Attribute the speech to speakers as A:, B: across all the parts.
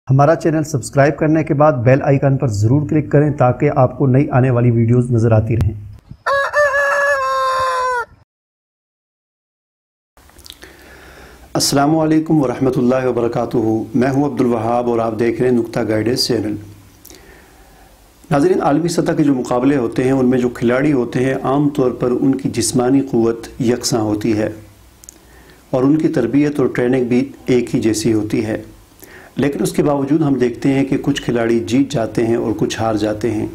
A: ہمارا channel subscribe کرنے کے بعد بیل آئیکن پر ضرور کلک کریں تاکہ آپ کو نئی آنے والی ویڈیوز نظر آتی رہیں۔ السلام علیکم ورحمۃ اللہ وبرکاتہ۔ میں ہوں عبدالوہاب اور آپ دیکھ رہے ہیں نقطہ گائیڈنس چینل۔ ناظرین، عالمی سطح کے جو مقابلے ہوتے ہیں ان میں جو کھلاڑی ہوتے ہیں عام طور پر ان کی جسمانی قوت یکساں ہوتی ہے اور ان کی تربیت اور ٹریننگ بھی ایک ہی جیسی ہوتی ہے، لیکن اس کے باوجود ہم دیکھتے ہیں کہ کچھ کھلاڑی جیت جاتے ہیں اور کچھ ہار جاتے ہیں۔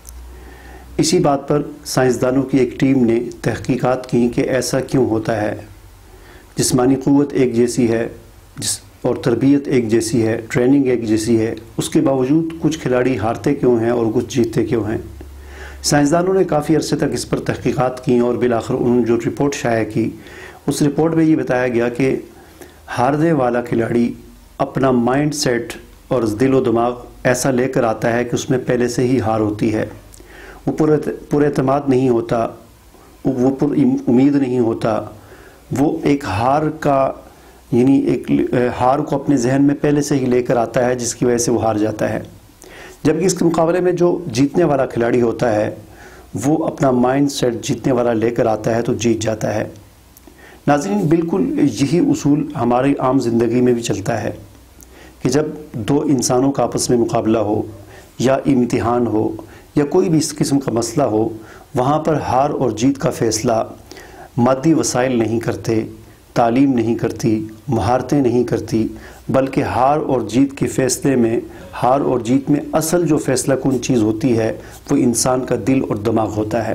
A: اسی بات پر سائنسدانوں کی ایک ٹیم نے تحقیقات کی کہ ایسا کیوں ہوتا ہے۔ جسمانی قوت ایک جیسی ہے اور تربیت ایک جیسی ہے، ٹریننگ ایک جیسی ہے، اس کے باوجود کچھ کھلاڑی ہارتے کیوں ہیں اور کچھ جیتتے کیوں ہیں۔ سائنسدانوں نے کافی عرصے تک اس پر تحقیقات کی اور بالآخر انہوں نے جو رپورٹ شائع کی، اس رپورٹ میں یہ بتایا گیا کہ ہارنے والا کھلاڑی اپنا مائنڈ سیٹ اور دل و دماغ ایسا لے کر آتا ہے کہ اس میں پہلے سے ہی ہار ہوتی ہے، وہ پر اعتماد نہیں ہوتا، وہ پر امید نہیں ہوتا، وہ ایک ہار کا ایک ہار کو اپنے ذہن میں پہلے سے ہی لے کر آتا ہے جس کی وجہ سے وہ ہار جاتا ہے، جبکہ اس کے مقابلے میں جو جیتنے والا کھلاڑی ہوتا ہے وہ اپنا مائنڈ سیٹ جیتنے والا لے کر آتا ہے تو جیت جاتا ہے۔ ناظرین، بالکل یہی اصول ہماری عام زندگی میں بھی چلتا ہے کہ جب دو انسانوں کا آپس میں مقابلہ ہو یا امتحان ہو یا کوئی بھی اس قسم کا مسئلہ ہو، وہاں پر ہار اور جیت کا فیصلہ مادی وسائل نہیں کرتے، تعلیم نہیں کرتی، مہارتیں نہیں کرتی، بلکہ ہار اور جیت کے فیصلے میں، ہار اور جیت میں اصل جو فیصلہ کن چیز ہوتی ہے وہ انسان کا دل اور دماغ ہوتا ہے۔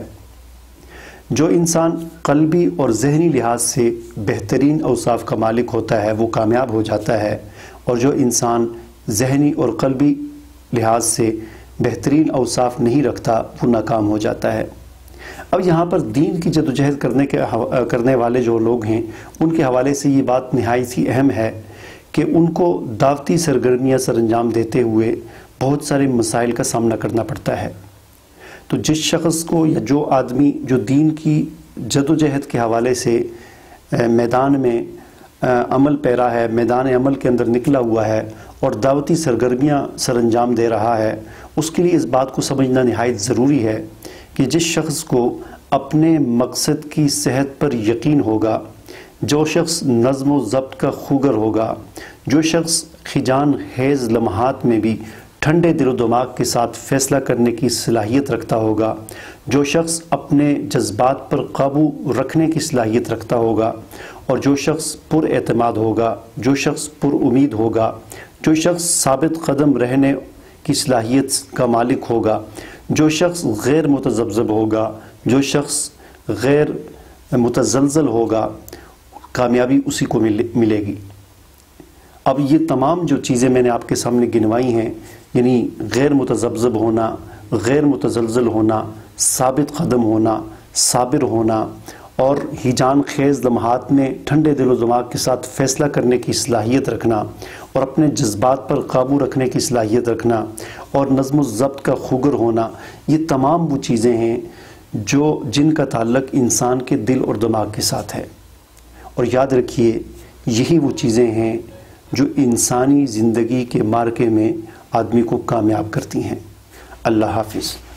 A: جو انسان قلبی اور ذہنی لحاظ سے بہترین اوصاف کا مالک ہوتا ہے وہ کامیاب ہو جاتا ہے، اور جو انسان ذہنی اور قلبی لحاظ سے بہترین اوصاف نہیں رکھتا وہ ناکام ہو جاتا ہے۔ اب یہاں پر دین کی جدوجہد کرنے والے جو لوگ ہیں ان کے حوالے سے یہ بات نہایت ہی اہم ہے کہ ان کو دعوتی سرگرمیاں سر انجام دیتے ہوئے بہت سارے مسائل کا سامنا کرنا پڑتا ہے۔ تو جس شخص کو یا جو آدمی جو دین کی جدوجہد کے حوالے سے میدان میں عمل پیرا ہے، میدان عمل کے اندر نکلا ہوا ہے اور دعوتی سرگرمیاں سر انجام دے رہا ہے، اس کے لیے اس بات کو سمجھنا نہایت ضروری ہے کہ جس شخص کو اپنے مقصد کی صحت پر یقین ہوگا، جو شخص نظم و ضبط کا خوگر ہوگا، جو شخص خجان خیز لمحات میں بھی ٹھنڈے دل و دماغ کے ساتھ فیصلہ کرنے کی صلاحیت رکھتا ہوگا، جو شخص اپنے جذبات پر قابو رکھنے کی صلاحیت رکھتا ہوگا، اور جو شخص پر اعتماد ہوگا، جو شخص پر امید ہوگا، جو شخص ثابت قدم رہنے کی صلاحیت کا مالک ہوگا، جو شخص غیر متذبذب ہوگا، جو شخص غیر متزلزل ہوگا، کامیابی اسی کو ملے گی۔ اب یہ تمام جو چیزیں میں نے آپ کے سامنے گنوائی ہیں، یعنی غیر متذبذب ہونا، غیر متزلزل ہونا، ثابت قدم ہونا، صابر ہونا، اور ہیجان خیز لمحات میں ٹھنڈے دل و دماغ کے ساتھ فیصلہ کرنے کی صلاحیت رکھنا، اور اپنے جذبات پر قابو رکھنے کی صلاحیت رکھنا، اور نظم و ضبط کا خوگر ہونا، یہ تمام وہ چیزیں ہیں جن کا تعلق انسان کے دل اور دماغ کے ساتھ ہے۔ اور یاد رکھیے، یہی وہ چیزیں ہیں جو انسانی زندگی کے معرکے میں آدمی کو کامیاب کرتی ہیں۔ اللہ حافظ۔